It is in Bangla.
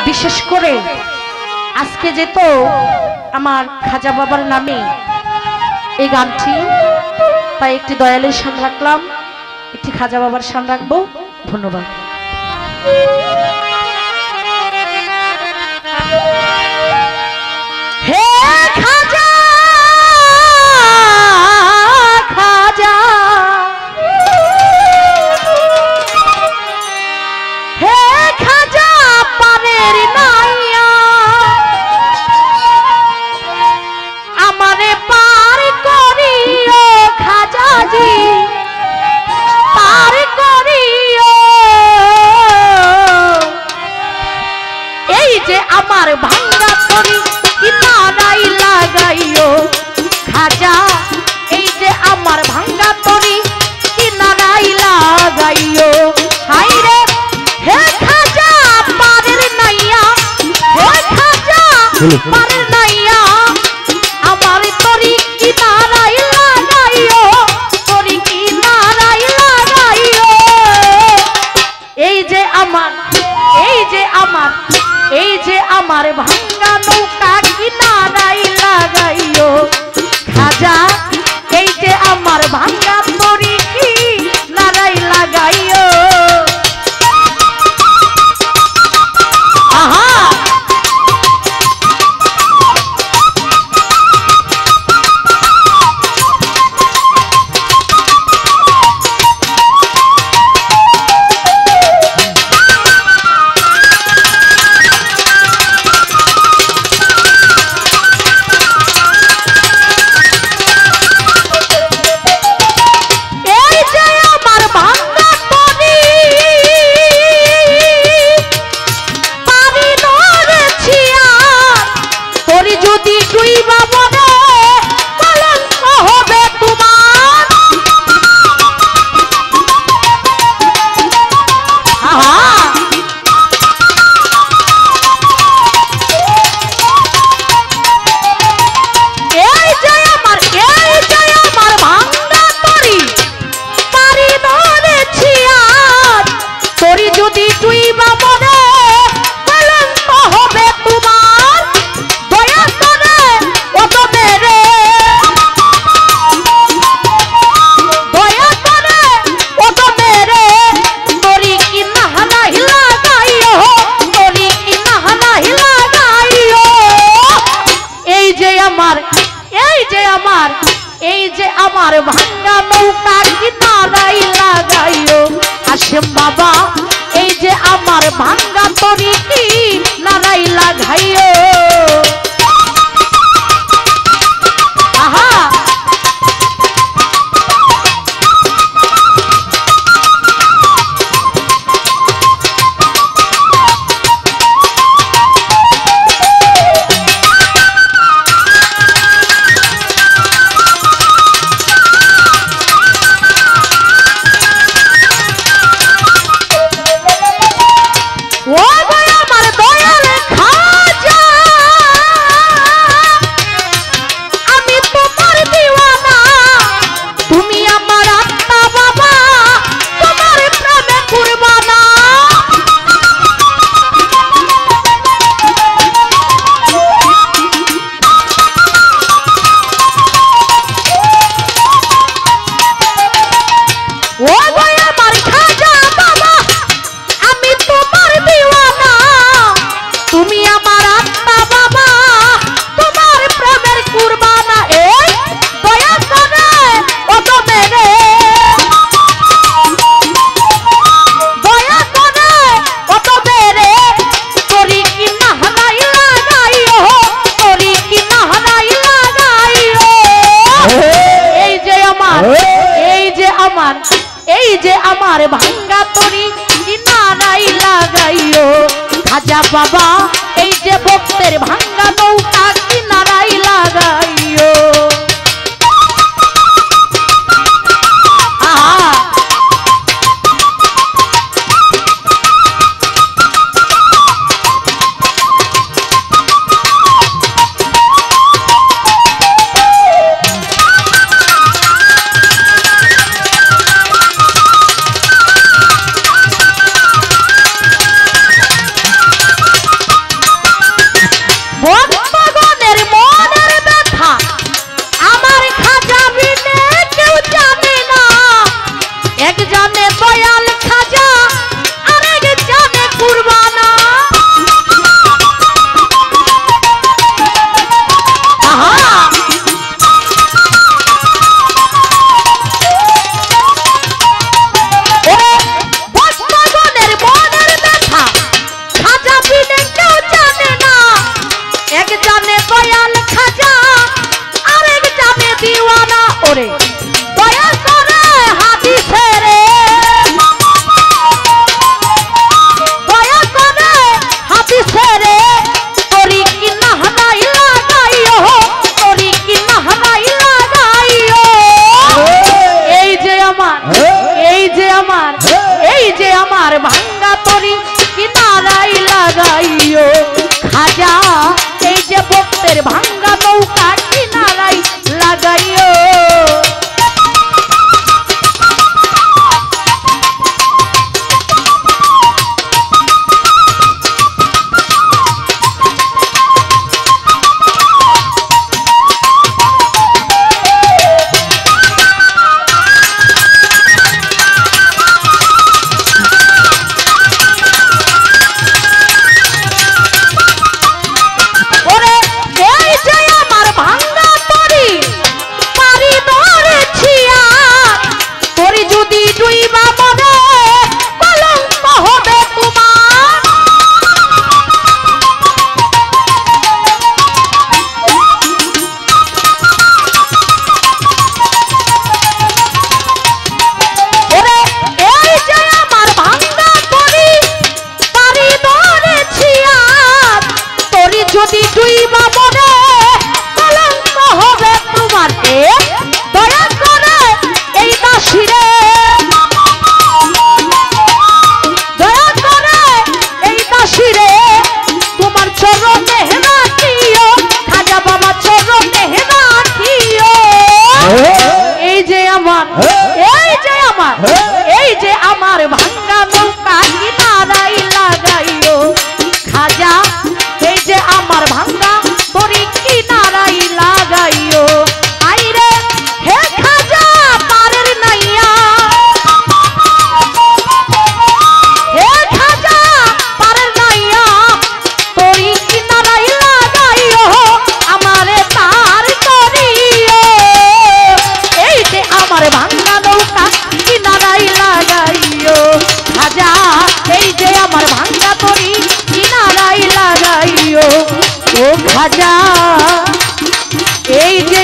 বিশেষ করে আজকে যেহেতু আমার খাজা বাবার নামে এই গানটি, তাই একটি দয়ালের শান রাখলাম, একটি খাজা বাবার শান রাখবো। ধন্যবাদ। হে খাজা খাজা, হে খাজা পারের নাইয়া, আমারে পার করিও খাজাজি, পার করিও। এই যে আমার ভাঙ্গা তরি কিনারাই লাগাইও খাজা, এই যে আমার ভাঙ্গা তরি কিনারাই লাগাইও। হাই রে হে খাজা পারের নাইয়া, হে খাজা পারের নাইয়া, আমার তরি কিনারাই লাগাইও, তরি কিনারাই লাগাইও। এই যে আমার, এই যে আমার, এই যে আমার ভাঙ্গা নৌকা কিনারাই লাগাইও খাজা, এই যে আমার ভাঙ্গা তরি কিনারাই লাগাইও। আহা আমার ভাঙ্গা নৌকা কিনারাই লাগাইও হাশেম বাবা, এই যে আমার ভাঙ্গা তরি কিনারাই লাগাইও। আহা আমার ভাঙ্গা তরি কিনারাই লাগাইও খাজা বাবা, এই যে ভক্তের ভাঙ্গা নৌকা কিনারাই লাগাইও। খাজা এই যে